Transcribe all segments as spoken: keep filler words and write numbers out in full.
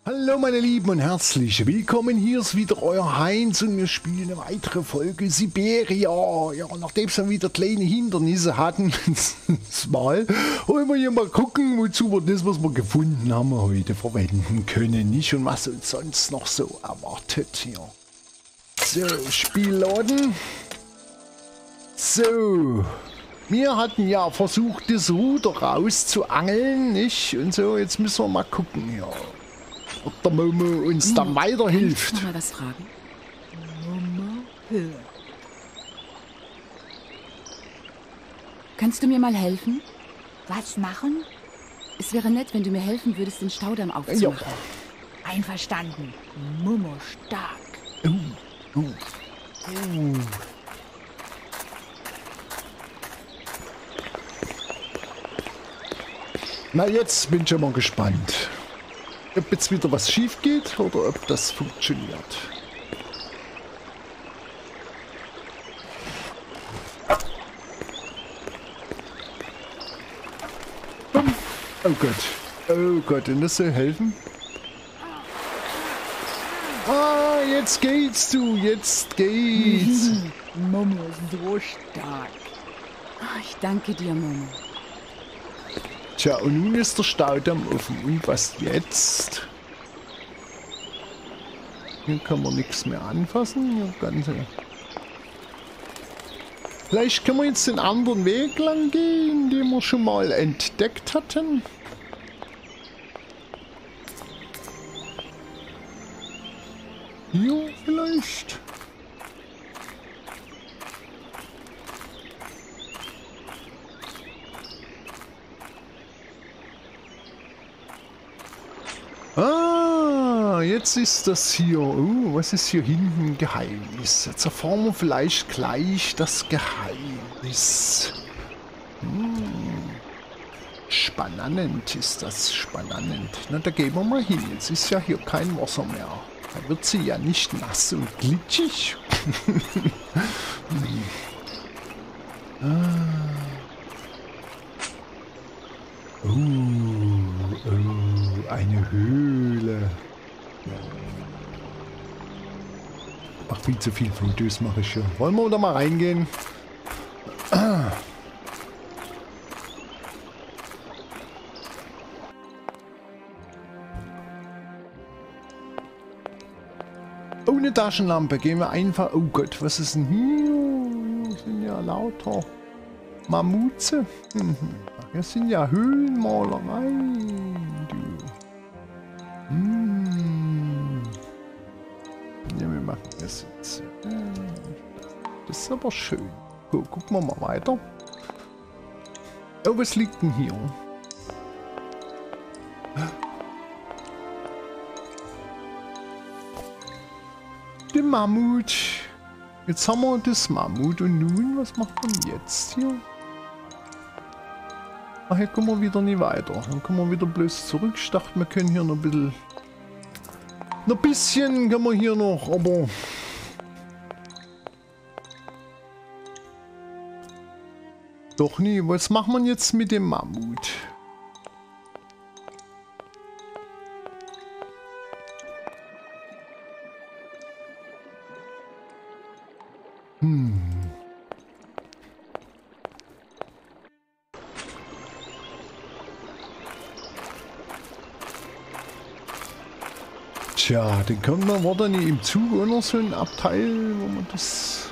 Hallo meine Lieben und herzlich willkommen, hier ist wieder euer Heinz und wir spielen eine weitere Folge Siberia. Ja, nachdem wir wieder kleine Hindernisse hatten, mal, wollen wir hier mal gucken, wozu wir das, was wir gefunden haben, heute verwenden können, nicht? Und was uns sonst noch so erwartet hier. So, Spielladen. So, wir hatten ja versucht, das Ruder rauszuangeln, nicht? Und so, jetzt müssen wir mal gucken hier. Ob der Momo uns dann weiterhilft. Kann ich noch mal was fragen? Momo, hör. Kannst du mir mal helfen? Was machen? Es wäre nett, wenn du mir helfen würdest, den Staudamm aufzumachen. Ja. Einverstanden. Momo stark. Uh, uh, uh. Na, jetzt bin ich ja mal gespannt, ob jetzt wieder was schief geht oder ob das funktioniert. Oh Gott, oh Gott, und das soll helfen? Ah, jetzt geht's, du, jetzt geht's. Momo ist so stark. Ah, ich danke dir, Momo. Tja, und nun ist der Staudamm offen. Und was jetzt? Hier kann man nichts mehr anfassen. Hier ganze. Vielleicht können wir jetzt den anderen Weg lang gehen, den wir schon mal entdeckt hatten. Hier vielleicht. Ah, jetzt ist das hier. Oh, was ist hier hinten Geheimnis? Jetzt erfahren wir vielleicht gleich das Geheimnis. Hm. Spannend ist das, spannend. Na, da gehen wir mal hin. Jetzt ist ja hier kein Wasser mehr. Da wird sie ja nicht nass und glitschig. hm. Ah. Oh, oh, eine Höhle. Ach, viel zu viel Fotos mache ich schon. Wollen wir da mal reingehen? Ah. Ohne Taschenlampe gehen wir einfach... Oh Gott, was ist denn hier? Hier sind ja lauter Mammuze. Mhm. Das sind ja Höhlenmalereien, du. Hm. Ja, wir machen das jetzt. Das ist aber schön. So, gucken wir mal weiter. Oh, was liegt denn hier? Der Mammut. Jetzt haben wir das Mammut und nun, was macht man jetzt hier? Ach, hier kommen wir wieder nicht weiter. Dann kommen wir wieder bloß zurück. Ich dachte, wir können hier noch ein bisschen... Noch ein bisschen können wir hier noch, aber... Doch nie. Was macht man jetzt mit dem Mammut? Hm... Tja, den kommt man, war da nicht im Zug auch noch so ein Abteil, wo man das...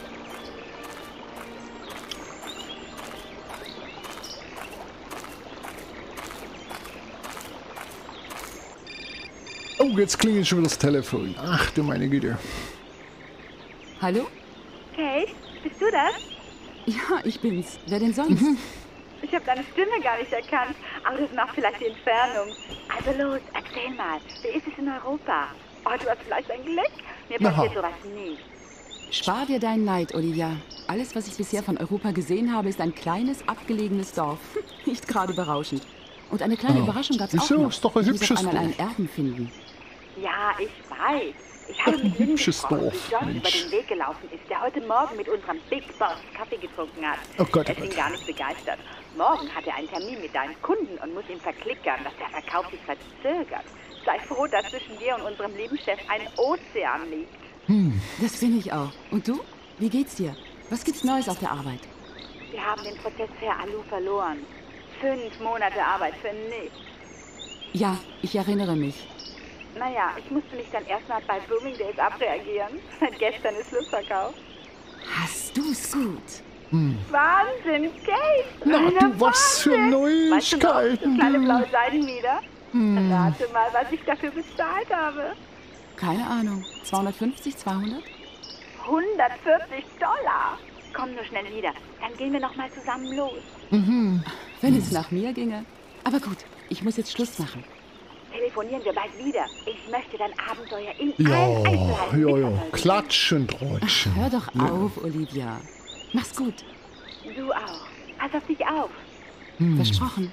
Oh, jetzt klingelt schon wieder das Telefon. Ach du meine Güte. Hallo? Kate, bist du das? Ja, ich bin's. Wer denn sonst? Mhm. Ich habe deine Stimme gar nicht erkannt, aber das macht vielleicht die Entfernung. Also los, erzähl mal, wie ist es in Europa? Oh, du hast vielleicht ein Glück? Mir passiert sowas nicht. Spar dir dein Leid, Olivia. Alles, was ich bisher von Europa gesehen habe, ist ein kleines, abgelegenes Dorf. Nicht gerade berauschend. Und eine kleine Oh. Überraschung gab es Wieso? auch noch. Ist doch ein Ich muss hübsches auf einmal einen Dorf. Erben finden. Ja, ich weiß. Ich habe Doch, mit ein Lynn hübsches gesprochen, Dorf, wie John über Mensch. den Weg gelaufen ist, der heute Morgen mit unserem Big Boss Kaffee getrunken hat. Oh Gott, oh Er schien Gott. gar nicht begeistert. Morgen hat er einen Termin mit deinen Kunden und muss ihm verklickern, dass der Verkauf sich verzögert. Sei froh, dass zwischen dir und unserem Lebenschef ein Ozean liegt. Hm. Das bin ich auch. Und du? Wie geht's dir? Was gibt's Neues auf der Arbeit? Wir haben den Prozess Fair Alu verloren. Fünf Monate Arbeit für nichts. Ja, ich erinnere mich. Naja, ich musste mich dann erstmal bei Bloomingdale's abreagieren. Seit gestern ist Schlussverkauf. Hast du's gut? Hm. Wahnsinn, Kate! Na, Alter, du, was für Wahnsinn. Neuigkeiten, Weißt du noch, das kleine du. blaue Seidenmieder? Hm. Rate mal, was ich dafür bezahlt habe. Keine Ahnung. zweihundertfünfzig, zweihundert? hundertvierzig Dollar. Komm nur schnell wieder, dann gehen wir noch mal zusammen los. Mhm. Wenn es nach mir ginge. Aber gut, ich muss jetzt Schluss machen. Telefonieren wir bald wieder. Ich möchte dein Abenteuer in Ja, allen Einzelheiten ja, ja. mitverfolgen. Klatsch und Rutschen. Hör doch auf, Olivia. Mach's gut. Du auch. Pass auf dich auf. Versprochen.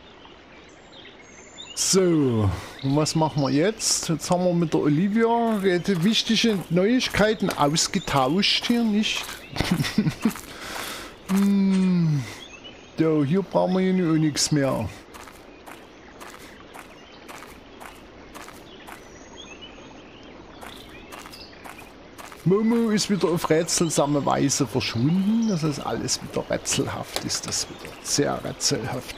So, und was machen wir jetzt? Jetzt haben wir mit der Olivia die wichtigen Neuigkeiten ausgetauscht hier, nicht? hm. So, hier brauchen wir ja auch nichts mehr. Momo ist wieder auf rätselsame Weise verschwunden. Das ist alles wieder rätselhaft, ist das wieder. Sehr rätselhaft.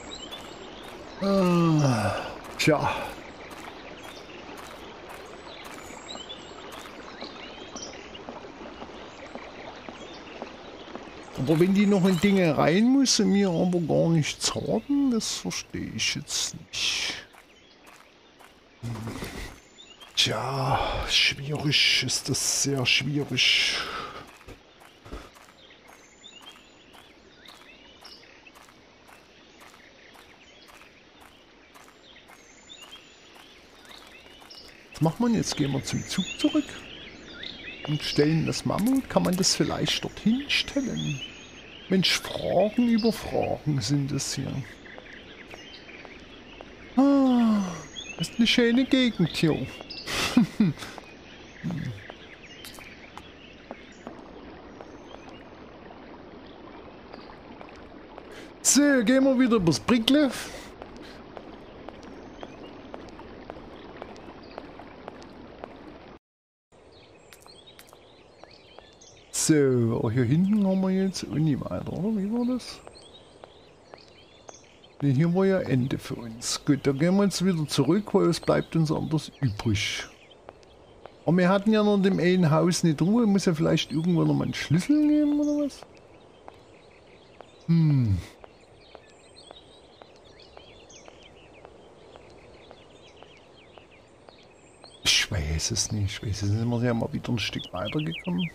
Ah, tja. Aber wenn die noch in Dinge rein muss und mir aber gar nichts haben, das verstehe ich jetzt nicht. Hm. Tja, schwierig ist das, sehr schwierig. Was macht man jetzt? Gehen wir zum Zug zurück und stellen das Mammut. Kann man das vielleicht dorthin stellen? Mensch, Fragen über Fragen sind es hier. Ah, das ist eine schöne Gegend hier. So, gehen wir wieder übers Brickle. So, hier hinten haben wir jetzt Uni weiter, oder? Wie war das? Ne, hier war ja Ende für uns. Gut, da gehen wir jetzt wieder zurück, weil es bleibt uns anders übrig. Aber wir hatten ja noch in dem einen Haus nicht Ruhe. Muss ja vielleicht irgendwo noch mal einen Schlüssel nehmen, oder was? Hm. Ich weiß es nicht. Ich weiß es nicht. Sind wir ja mal wieder ein Stück weitergekommen.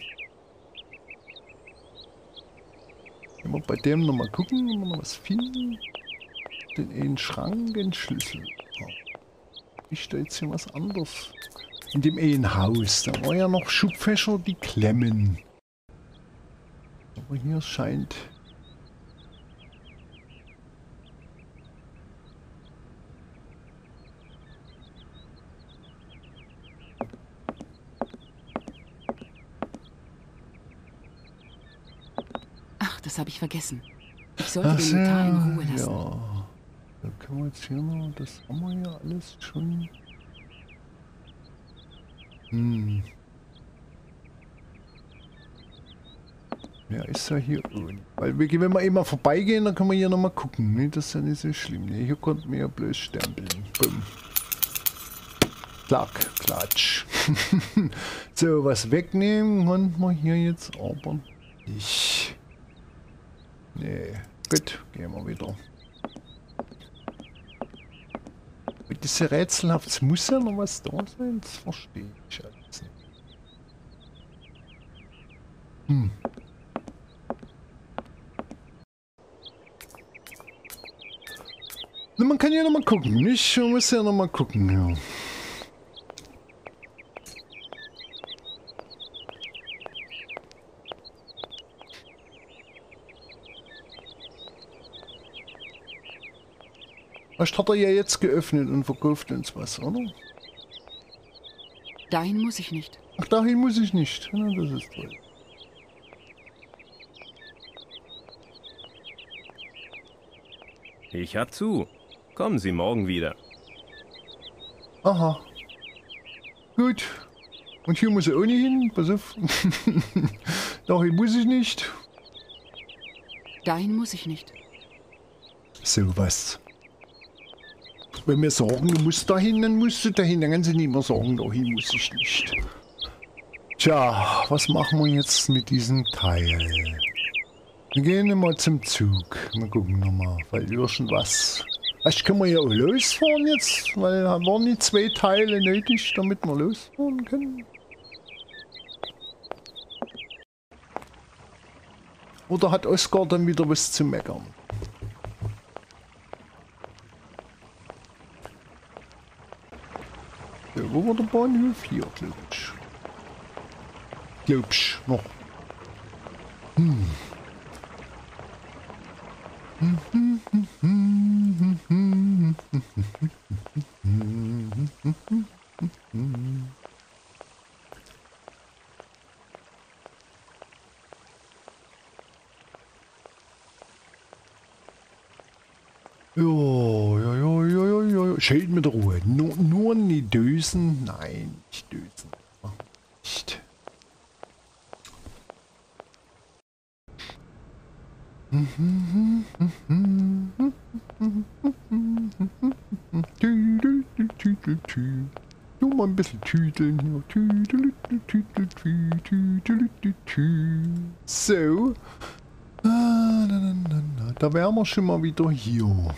Wenn wir bei dem noch mal gucken, wenn wir noch was finden. Den einen Schrank, den Schlüssel. Ist da jetzt hier was anderes? In dem einen Haus. Da war ja noch Schubfächer, die klemmen. Aber hier scheint... Ach, das habe ich vergessen. Ich sollte Ach den so, Notar in Ruhe lassen. ja. Da können wir jetzt hier noch... Das haben wir ja alles schon... Hm. Ja, ist ja hier ohne. Weil wir, wenn wir immer vorbeigehen, dann können wir hier nochmal gucken. Ne? Das ist ja nicht so schlimm. Ne? Hier konnten wir ja bloß stempeln. Bumm. Klack, klatsch. So, was wegnehmen konnten wir hier jetzt aber nicht. Nee. Gut, gehen wir wieder. Mit diese rätselhaft, es muss ja noch was da sein, das verstehe ich alles nicht. Hm. Na, man kann ja noch mal gucken, nicht? Man muss ja noch mal gucken, ja. Vielleicht hat er ja jetzt geöffnet und verkauft uns was, oder? Dahin muss ich nicht. Ach, dahin muss ich nicht. Ja, das ist toll. Ich hab zu. Kommen Sie morgen wieder. Aha. Gut. Und hier muss er auch nicht hin. Pass auf. Dahin muss ich nicht. Dahin muss ich nicht. So was. Wenn wir sagen, du musst dahin, dann musst du dahin. Dann kannst du nicht mehr sagen, dahin muss ich nicht. Tja, was machen wir jetzt mit diesem Teil? Wir gehen mal zum Zug. Mal gucken nochmal, weil irgendwas... Vielleicht können wir ja auch losfahren jetzt, weil da waren die zwei Teile nötig, damit wir losfahren können. Oder hat Oskar dann wieder was zu meckern? So, wo war der Bahnhof? Hier, glaube ich. Glaubst noch. Hm. Ja, ja, ja, ja, ja, ja. Schalt mit der Ruhe. Nur, nur nicht dösen. Nein, nicht dösen. Nicht. Nur mal ein bisschen tüdeln hier. So. Da wären wir schon mal wieder hier.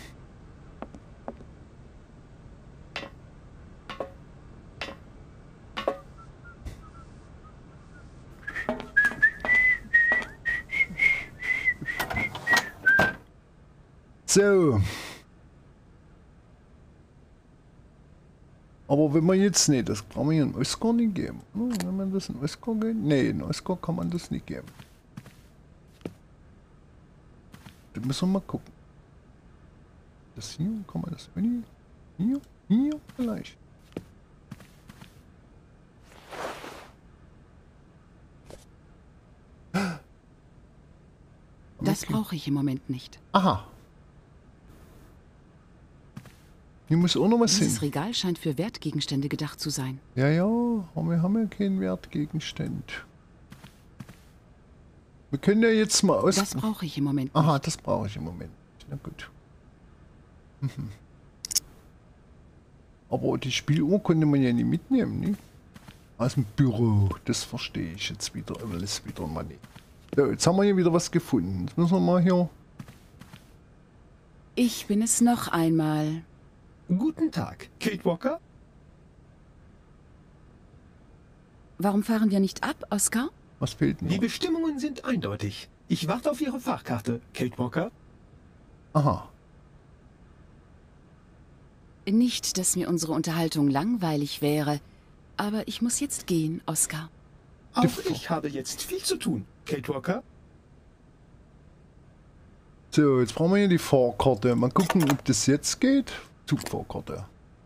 So. Aber wenn man jetzt nicht, das kann man ja einen Oskar nicht geben. Wenn man das einen Oskar gibt? Nee, einen Oskar kann man das nicht geben. Da müssen wir mal gucken. Das hier, kann man das hier? Hier, hier vielleicht. Das brauche ich im Moment nicht. Aha. Hier muss auch noch was hin. Dieses Regal scheint für Wertgegenstände gedacht zu sein. Ja, ja, aber wir haben ja keinen Wertgegenstand. Wir können ja jetzt mal aus... Das brauche ich im Moment nicht. Aha, das brauche ich im Moment. Na gut. Mhm. Aber die Spieluhr konnte man ja nicht mitnehmen, ne? Aus dem Büro. Das verstehe ich jetzt wieder alles wieder mal nicht. So, jetzt haben wir hier wieder was gefunden. Jetzt müssen wir mal hier... Ich bin es noch einmal. Guten Tag, Kate Walker. Warum fahren wir nicht ab, Oskar? Was fehlt Die noch? Bestimmungen sind eindeutig. Ich warte auf Ihre Fahrkarte, Kate Walker. Aha. Nicht, dass mir unsere Unterhaltung langweilig wäre, aber ich muss jetzt gehen, Oskar. Auch Die- ich habe jetzt viel zu tun, Kate Walker. So, jetzt brauchen wir hier die Fahrkarte. Mal gucken, ob das jetzt geht. Zugfahrkarte.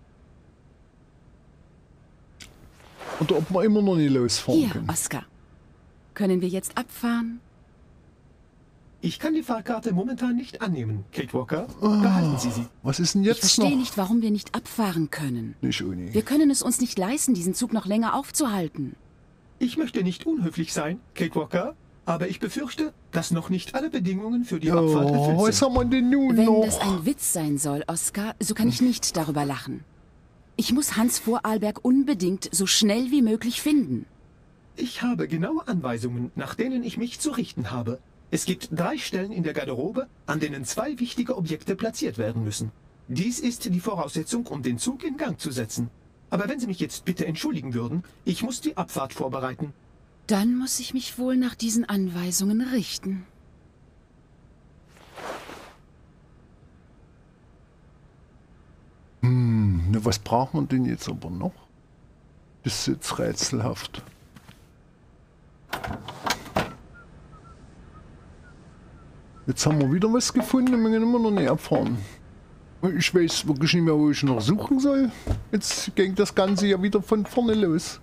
Oder ob wir immer noch nicht losfahren Hier, können. Oskar. Können wir jetzt abfahren? Ich kann die Fahrkarte momentan nicht annehmen, Kate Walker. Behalten Sie sie. Was ist denn Ich jetzt verstehe noch? nicht, warum wir nicht abfahren können. Nicht Uni. Wir können es uns nicht leisten, diesen Zug noch länger aufzuhalten. Ich möchte nicht unhöflich sein, Kate Walker, aber ich befürchte, dass noch nicht alle Bedingungen für die Abfahrt Oh, erfüllt was sind. haben wir denn nun Wenn noch? das ein Witz sein soll, Oskar, so kann ich nicht darüber lachen. Ich muss Hans Vorarlberg unbedingt so schnell wie möglich finden. Ich habe genaue Anweisungen, nach denen ich mich zu richten habe. Es gibt drei Stellen in der Garderobe, an denen zwei wichtige Objekte platziert werden müssen. Dies ist die Voraussetzung, um den Zug in Gang zu setzen. Aber wenn Sie mich jetzt bitte entschuldigen würden, ich muss die Abfahrt vorbereiten. Dann muss ich mich wohl nach diesen Anweisungen richten. Hm, na, was brauchen wir denn jetzt aber noch? Das ist jetzt rätselhaft. Jetzt haben wir wieder was gefunden, wir können immer noch nicht abfahren. Ich weiß wirklich nicht mehr, wo ich noch suchen soll. Jetzt ging das Ganze ja wieder von vorne los.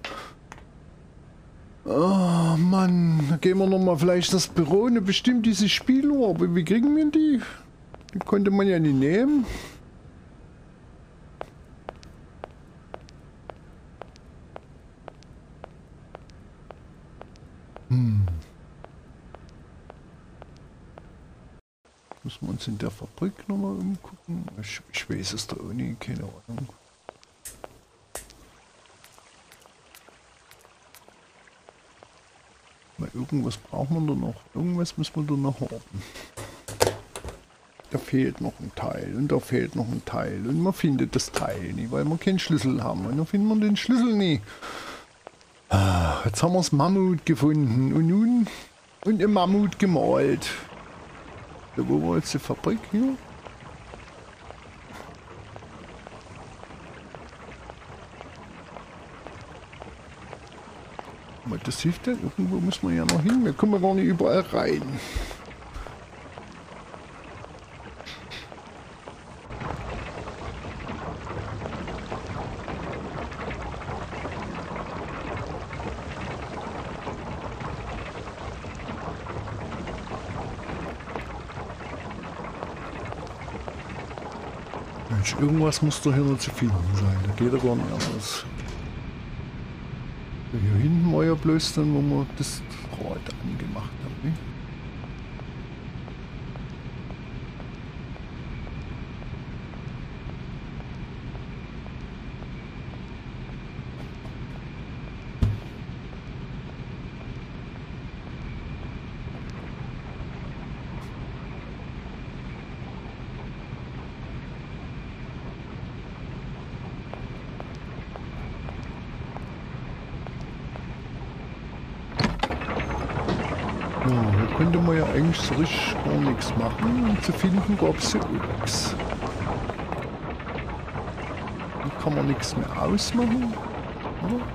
Oh Mann, da gehen wir nochmal vielleicht das Büro, eine bestimmt diese Spieluhr, aber wie kriegen wir die? Die konnte man ja nicht nehmen. Müssen wir uns in der Fabrik nochmal umgucken. Ich, ich weiß es da auch nicht, keine Ahnung. Mal irgendwas brauchen wir da noch. Irgendwas müssen wir da noch haben. Da fehlt noch ein Teil und da fehlt noch ein Teil. Und man findet das Teil nicht, weil wir keinen Schlüssel haben. Und dann finden wir den Schlüssel nicht. Ah, jetzt haben wir das Mammut gefunden. Und nun und ein Mammut gemalt. Da wo war jetzt die Fabrik hier? Aber das hilft ja, irgendwo müssen wir ja noch hin. Wir kommen gar nicht überall rein. Mensch, irgendwas muss da hier noch zu finden sein. Da geht ja gar nicht anders. Hier hinten war ja bloß dann, wo wir das Rad angemacht haben. Ne? Ja, hier könnte man ja eigentlich so richtig gar nichts machen und zu finden gab es ja nichts. Hier kann man nichts mehr ausmachen, oder?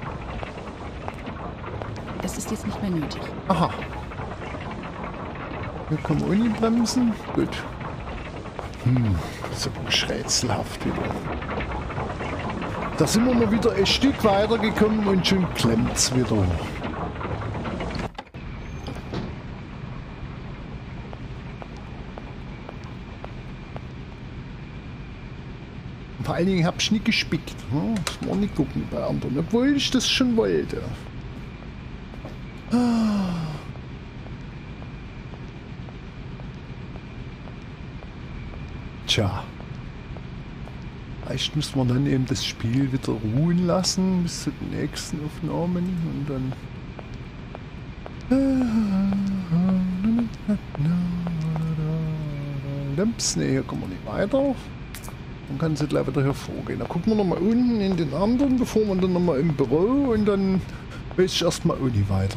Das ist jetzt nicht mehr nötig. Aha. Hier kann man auch nicht bremsen. Gut. Hm, so rätselhaft wieder. Da sind wir mal wieder ein Stück weiter gekommen und schon klemmt's wieder. Vor allen Dingen habe ich nicht gespickt. Hm? Das war nicht gucken bei anderen, obwohl ich das schon wollte. Ah. Tja. Vielleicht müssen wir dann eben das Spiel wieder ruhen lassen bis zu den nächsten Aufnahmen und dann. Ne, hier kommen wir nicht weiter. Dann kann sie gleich wieder hervorgehen. Dann gucken wir nochmal unten in den anderen, bevor wir dann nochmal im Büro und dann weiß ich erstmal auch nicht weiter.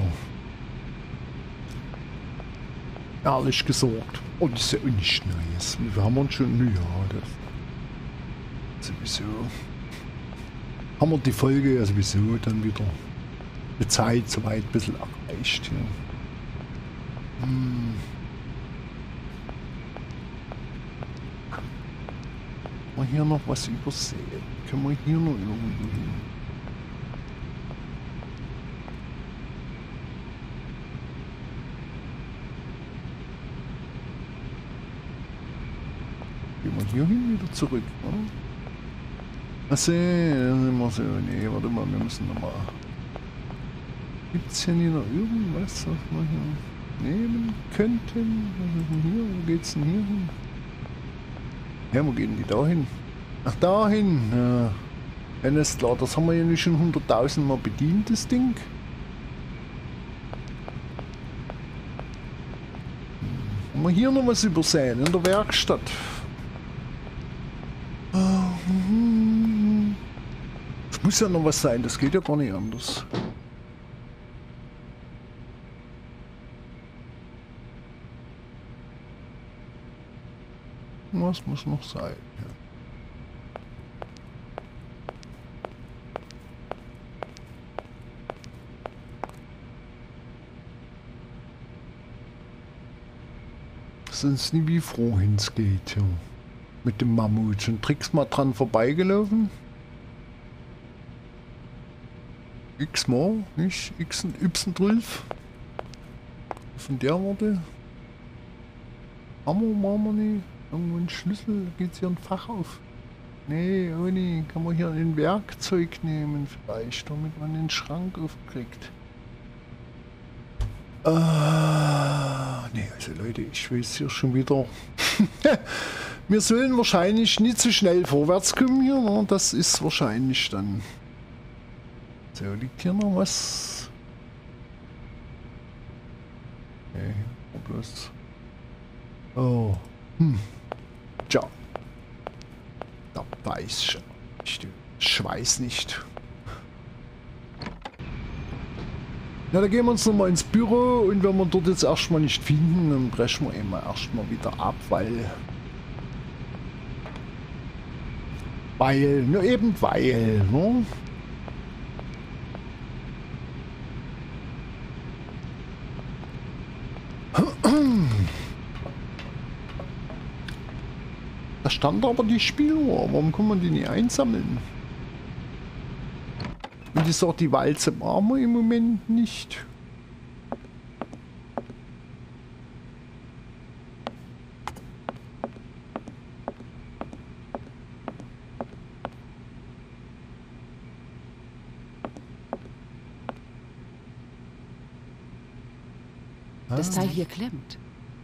Ehrlich gesagt. Oh, das ist ja auch nicht Neues. Wir haben uns schon, ja, das sowieso. Haben wir die Folge ja sowieso dann wieder die Zeit soweit ein bisschen erreicht. Ja. Hm. Hier noch was übersehen. Können wir hier noch irgendwo hin? Gehen wir hier hin wieder zurück, oder? Also, immer so. Nee, warte mal, wir müssen nochmal. Gibt es hier nicht noch irgendwas, was wir hier nehmen könnten? Was ist denn hier? Wo geht's denn hier hin? Ja, wo gehen die da hin? Ach, da hin. Ja. Wenn es klar, das haben wir ja nicht schon hunderttausend Mal bedient, das Ding. Haben wir hier noch was übersehen, in der Werkstatt. Es muss ja noch was sein, das geht ja gar nicht anders. Was muss noch sein? Ja. Sonst nie wie vorhin es geht, ja. Mit dem Mammut. Schon Tricks mal dran vorbeigelaufen. X-mal, nicht? X und Y zwölf. Von der Worte. Hammer machen wir nicht. Irgendwo ein Schlüssel, geht hier ein Fach auf. Nee, ohne. Kann man hier ein Werkzeug nehmen vielleicht, damit man den Schrank aufkriegt. Äh, nee, also Leute, ich weiß hier schon wieder. Wir sollen wahrscheinlich nicht so schnell vorwärts kommen hier, ne? Das ist wahrscheinlich dann. So, liegt hier noch was? Nee, bloß. Oh, hm. Tja. Da weiß schon. Ich weiß nicht. Na, da gehen wir uns nochmal ins Büro und wenn wir dort jetzt erstmal nicht finden, dann brechen wir immer erstmal wieder ab, weil. Weil, nur eben weil, ne? Da stand aber die Spieluhr. Warum kann man die nicht einsammeln? Und ich sag, die Walze brauchen wir im Moment nicht. Das Teil hier klemmt.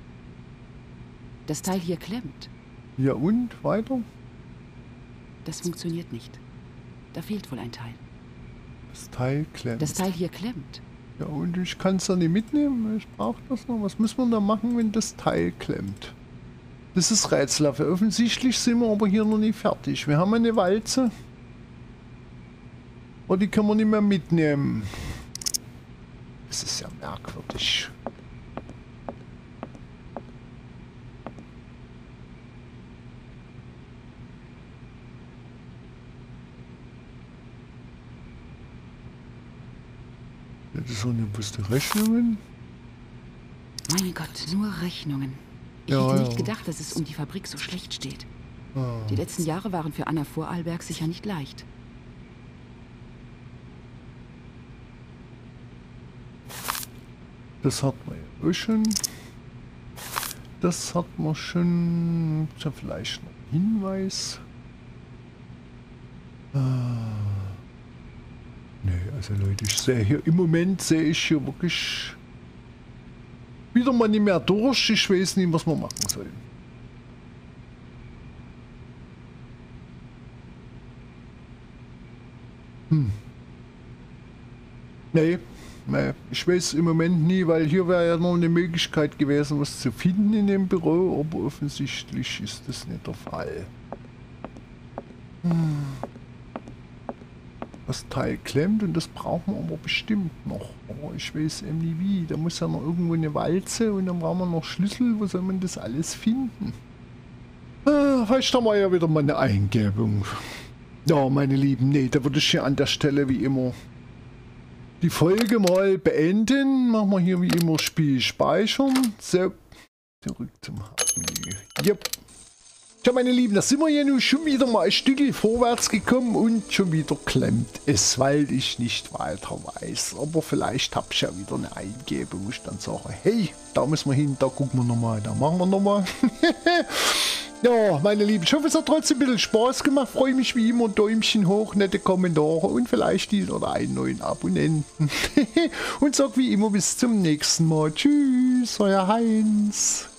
Das Teil hier klemmt. Ja und? Weiter? Das funktioniert nicht. Da fehlt wohl ein Teil. Das Teil klemmt. Das Teil hier klemmt. Ja und ich kann es ja nicht mitnehmen. Ich brauche das noch. Was muss man da machen, wenn das Teil klemmt? Das ist rätselhaft. Offensichtlich sind wir aber hier noch nicht fertig. Wir haben eine Walze. Aber die können wir nicht mehr mitnehmen. Das ist ja merkwürdig. Das ist so eine bewusste Rechnungen. Mein Gott, nur Rechnungen. Ich Ja, hätte nicht ja. gedacht, dass es um die Fabrik so schlecht steht. Ah. Die letzten Jahre waren für Anna Vorarlberg sicher nicht leicht. Das hat man ja auch schon. Das hat man schon. Ist ja vielleicht noch ein Hinweis. Ah. Nee, also Leute, ich sehe hier im Moment sehe ich hier wirklich wieder mal nicht mehr durch. Ich weiß nicht, was wir machen sollen. Hm. Nee, nee, ich weiß im Moment nie, weil hier wäre ja noch eine Möglichkeit gewesen, was zu finden in dem Büro, aber offensichtlich ist das nicht der Fall. Hm. Das Teil klemmt und das brauchen wir aber bestimmt noch. Aber ich weiß eben nie wie. Da muss ja noch irgendwo eine Walze und dann brauchen wir noch Schlüssel. Wo soll man das alles finden? Ah, vielleicht haben wir ja wieder mal eine Eingebung. Ja, meine Lieben, nee, da würde ich hier an der Stelle wie immer die Folge mal beenden. Machen wir hier wie immer Spiel speichern. So, zurück zum Hauptmenü. Yep. Ja, meine Lieben, da sind wir ja nun schon wieder mal ein Stückchen vorwärts gekommen und schon wieder klemmt es, weil ich nicht weiter weiß. Aber vielleicht habe ich ja wieder eine Eingebung, wo ich dann sage, hey, da müssen wir hin, da gucken wir nochmal, da machen wir nochmal. Ja, meine Lieben, ich hoffe, es hat trotzdem ein bisschen Spaß gemacht. Freue mich wie immer, Däumchen hoch, nette Kommentare und vielleicht die oder einen neuen Abonnenten. Und sag wie immer bis zum nächsten Mal. Tschüss, euer Heinz.